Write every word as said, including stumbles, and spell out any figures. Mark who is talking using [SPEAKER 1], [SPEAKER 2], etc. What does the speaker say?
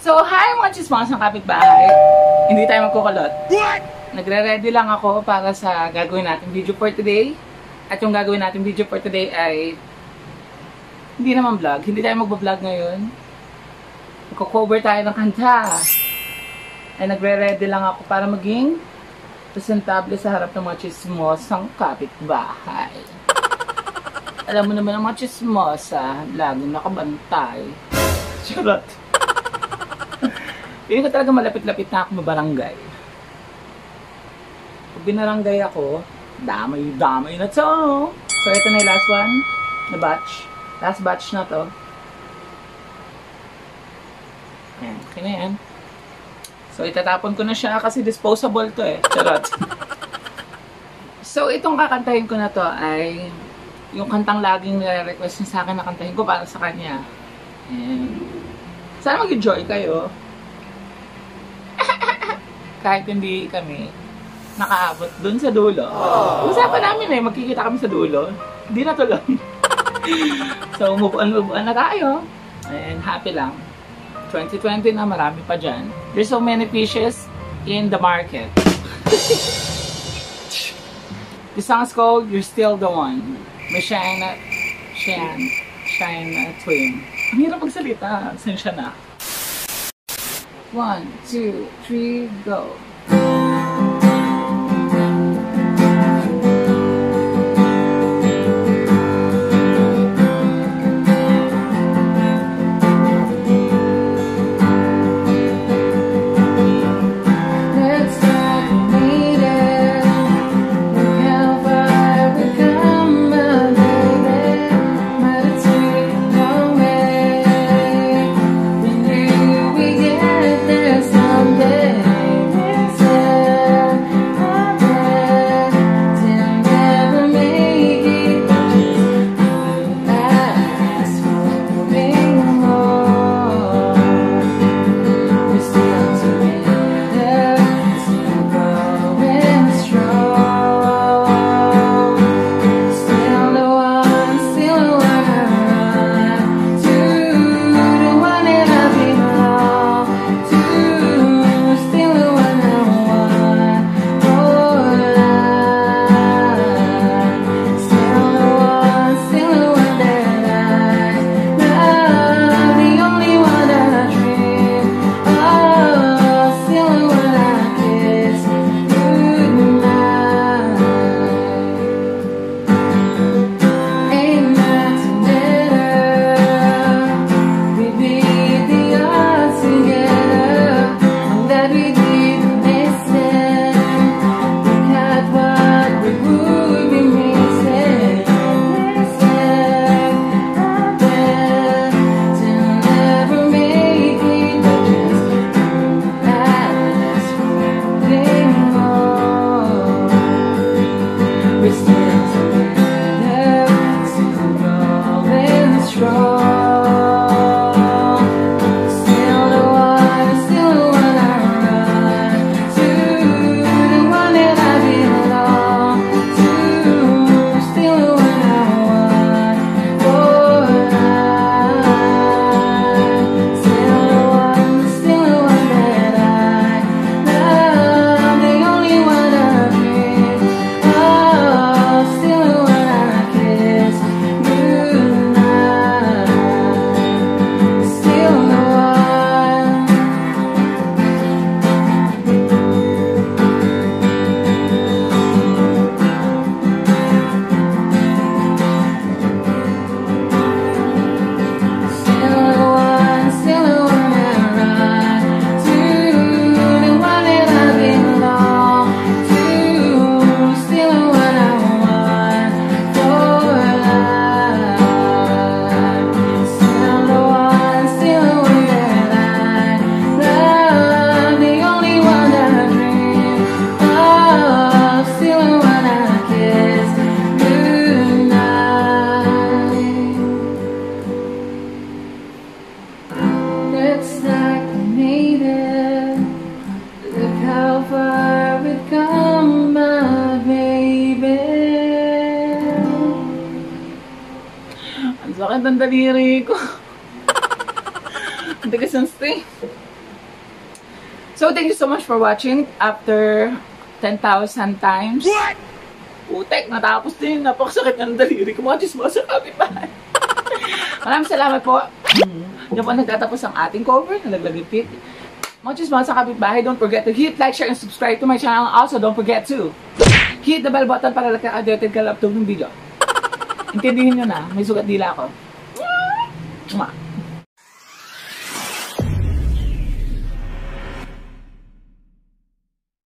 [SPEAKER 1] So, hi mga chismos ng kapitbahay. Hindi tayo magkukulot. What? Nagre-ready lang ako para sa gagawin natin video for today. At yung gagawin natin video for today ay hindi naman vlog. Hindi tayo magbablog ngayon. Magko-cover tayo ng kanta. Ay nagre-ready lang ako para maging presentable sa harap ng mga chismos ng kapitbahay. Alam mo naman ang mga chismosa, laging nakabantay. Charot. Hindi ko talaga malapit-lapit na ako mabarangay. Pag binaranggay ako, damay-damay na to. So, ito na yung last one na batch. Last batch na to. Ayan, okay na yan. So, itatapon ko na siya kasi disposable to eh. Charot. So, itong kakantahin ko na to ay yung kantang laging nire-request niya sa akin na kantahin ko para sa kanya. And sana mag-enjoy kayo. Kahit hindi kami nakaabot dun sa dulo. Usapan namin eh, magkikita kami sa dulo. Hindi na tuloy. So, move on, move on na tayo. And happy lang. twenty twenty na, marami pa dyan. There's so many fishes in the market. The song's called You're Still the One. May Shine, Shine, Shine Twin. Ang hirap magsalita. Sensya na. One, two, three, go. Ang sakit ang daliri ko. Ang tigas ng string. So, thank you so much for watching after ten thousand times. What? Putek, natapos din. Napakasakit ng daliri ko. Mga chismosa kapitbahay. Maraming salamat po. Diyan po nagtatapos ang ating cover. Nalaglagipit. Mga chismosa kapitbahay, don't forget to hit like, share, and subscribe to my channel. Also, don't forget to hit the bell button para nagka-updated ka laptop ng video. Intindihin nyo na. May sugat dila ako. Mwah!